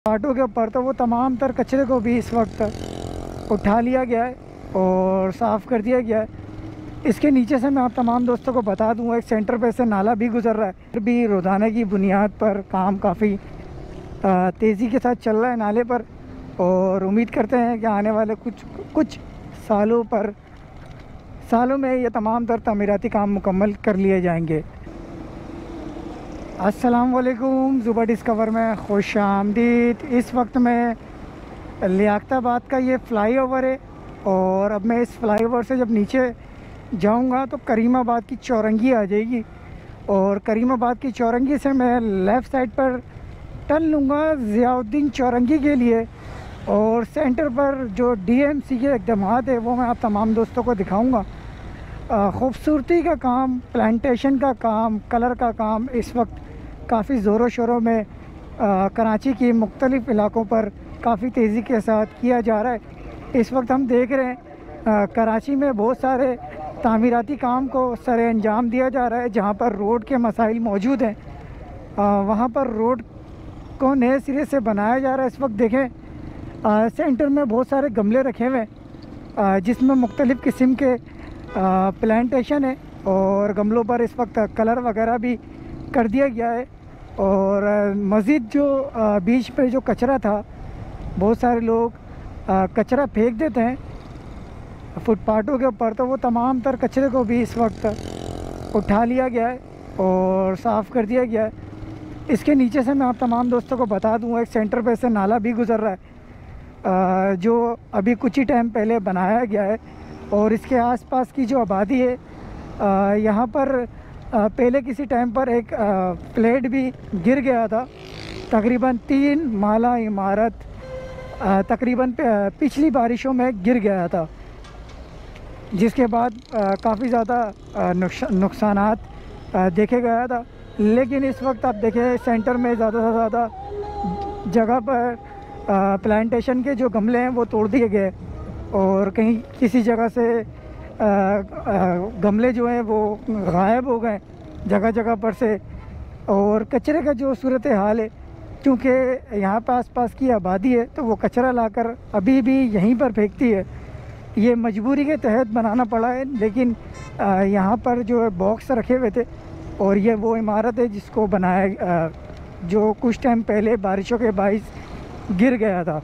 Auto के ऊपर तो वो तमाम तर कचरे को भी इस वक्त उठा लिया गया है और साफ़ कर दिया गया है। इसके नीचे से मैं आप तमाम दोस्तों को बता दूं, एक सेंटर पे से नाला भी गुजर रहा है। फिर भी रोज़ाना की बुनियाद पर काम काफ़ी तेज़ी के साथ चल रहा है नाले पर, और उम्मीद करते हैं कि आने वाले कुछ सालों में ये तमाम तर तामीराती काम मुकम्मल कर लिए जाएंगे। अस्सलाम वालेकुम, ज़ुबा डिस्कवर में खुश आमदीद। इस वक्त मैं लियाकताबाद का ये फ़्लाईओवर है, और अब मैं इस फ़्लाईओवर से जब नीचे जाऊंगा तो करीमाबाद की चौरंगी आ जाएगी, और करीमाबाद की चौरंगी से मैं लेफ़्ट साइड पर टर्न लूँगा ज़ियाउद्दीन चौरंगी के लिए, और सेंटर पर जो डीएमसी के इक़दामात है वो मैं आप तमाम दोस्तों को दिखाऊंगा। ख़ूबसूरती का काम, प्लांटेशन का काम, कलर का काम इस वक्त काफ़ी ज़ोरों शोरों में कराची की मुख्तलिफ़ इलाक़ों पर काफ़ी तेज़ी के साथ किया जा रहा है। इस वक्त हम देख रहे हैं कराची में बहुत सारे तामीराती काम को सरे अंजाम दिया जा रहा है। जहाँ पर रोड के मसाइल मौजूद हैं वहाँ पर रोड को नए सिरे से बनाया जा रहा है। इस वक्त देखें सेंटर में बहुत सारे गमले रखे हुए हैं जिसमें मुख्तलिफ़ किस्म के प्लांटेशन है, और गमलों पर इस वक्त कलर वगैरह भी कर दिया गया है। और मज़ीद जो बीच पे जो कचरा था, बहुत सारे लोग कचरा फेंक देते हैं फुटपाथों के ऊपर, तो वो तमाम तर कचरे को भी इस वक्त उठा लिया गया है और साफ़ कर दिया गया है। इसके नीचे से मैं आप तमाम दोस्तों को बता दूं, एक सेंटर पे से नाला भी गुज़र रहा है जो अभी कुछ ही टाइम पहले बनाया गया है। और इसके आसपास की जो आबादी है, यहाँ पर पहले किसी टाइम पर एक प्लेट भी गिर गया था। तकरीबन 3 माला इमारत तकरीबन पिछली बारिशों में गिर गया था, जिसके बाद काफ़ी ज़्यादा नुकसानात देखे गया था। लेकिन इस वक्त आप देखें सेंटर में ज़्यादा से ज़्यादा जगह पर प्लांटेशन के जो गमले हैं वो तोड़ दिए गए, और कहीं किसी जगह से गमले जो हैं वो गायब हो गए जगह जगह पर से। और कचरे का जो सूरत हाल है, क्योंकि यहाँ पर आसपास की आबादी है तो वो कचरा लाकर अभी भी यहीं पर फेंकती है। ये मजबूरी के तहत बनाना पड़ा है, लेकिन यहाँ पर जो बॉक्स रखे हुए थे, और ये वो इमारत है जिसको बनाया जो कुछ टाइम पहले बारिशों के बाइस गिर गया था।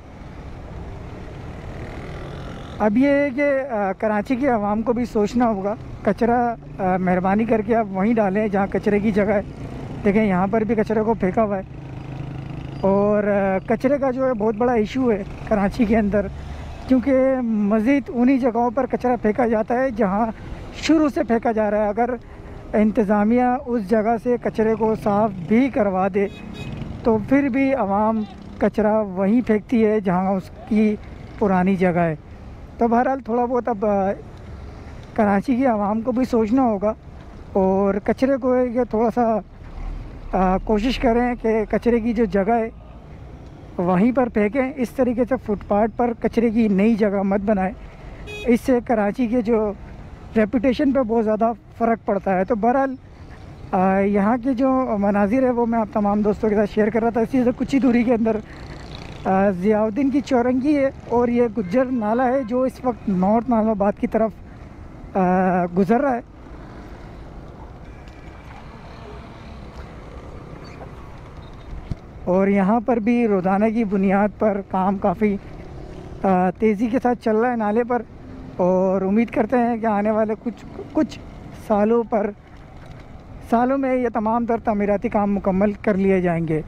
अब ये है कि कराची की आवाम को भी सोचना होगा, कचरा मेहरबानी करके आप वहीं डालें जहाँ कचरे की जगह है। देखें यहाँ पर भी कचरे को फेंका हुआ है, और कचरे का जो है बहुत बड़ा इशू है कराची के अंदर, क्योंकि मज़ीद उन्हीं जगहों पर कचरा फेंका जाता है जहाँ शुरू से फेंका जा रहा है। अगर इंतज़ामिया उस जगह से कचरे को साफ़ भी करवा दे तो फिर भी आवाम कचरा वहीं फेंकती है जहाँ उसकी पुरानी जगह है। तो बहरहाल थोड़ा बहुत अब कराची की आवाम को भी सोचना होगा, और कचरे को ये थोड़ा सा कोशिश करें कि कचरे की जो जगह है वहीं पर फेंकें। इस तरीके से फुटपाथ पर कचरे की नई जगह मत बनाएं, इससे कराची के जो रेपुटेशन पे बहुत ज़्यादा फ़र्क पड़ता है। तो बहरहाल यहाँ के जो मनाजिर है वो मैं आप तमाम दोस्तों के साथ शेयर कर रहा था। इसी से कुछ ही दूरी के अंदर ज़ियाउद्दीन की चौरंगी है, और ये गुज्जर नाला है जो इस वक्त नॉर्थ नाज़िमाबाद की तरफ गुज़र रहा है। और यहाँ पर भी रोज़ाना की बुनियाद पर काम काफ़ी तेज़ी के साथ चल रहा है नाले पर, और उम्मीद करते हैं कि आने वाले कुछ सालों में ये तमाम तर तामीराती काम मुकम्मल कर लिए जाएंगे।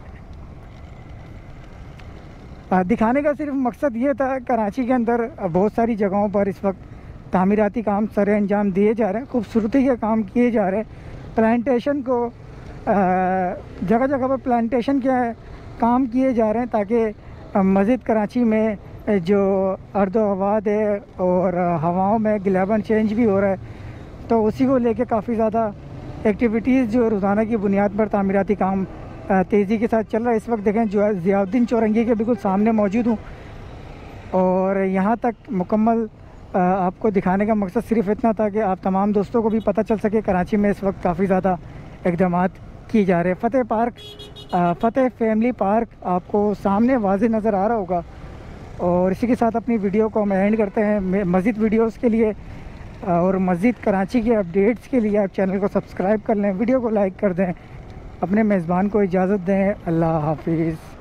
दिखाने का सिर्फ मकसद ये था, कराची के अंदर बहुत सारी जगहों पर इस वक्त तामीराती काम सरे अंजाम दिए जा रहे हैं, खूबसूरती के काम किए जा रहे हैं। प्लांटेशन को जगह जगह पर प्लांटेशन के काम किए जा रहे हैं, ताकि मज़ीद कराची में जो अर्दो हवा है और हवाओं में गिलाबन चेंज भी हो रहा है, तो उसी को लेके काफ़ी ज़्यादा एक्टिविटीज़ जो रोज़ाना की बुनियाद पर तामीराती काम तेज़ी के साथ चल रहा है। इस वक्त देखें जो ज़ियाउद्दीन चौरंगी के बिल्कुल सामने मौजूद हूँ, और यहाँ तक मुकम्मल आपको दिखाने का मकसद सिर्फ इतना था कि आप तमाम दोस्तों को भी पता चल सके कराची में इस वक्त काफ़ी ज़्यादा इक़दामात किए जा रहे हैं। फ़तेह पार्क फ़तेह फैमिली पार्क आपको सामने वाज़ेह नज़र आ रहा होगा। और इसी के साथ अपनी वीडियो को हम एंड करते हैं। मज़ीद वीडियोस के लिए और मज़ीद कराची के अपडेट्स के लिए आप चैनल को सब्सक्राइब कर लें, वीडियो को लाइक कर दें, अपने मेज़बान को इजाज़त दें। अल्लाह हाफिज़।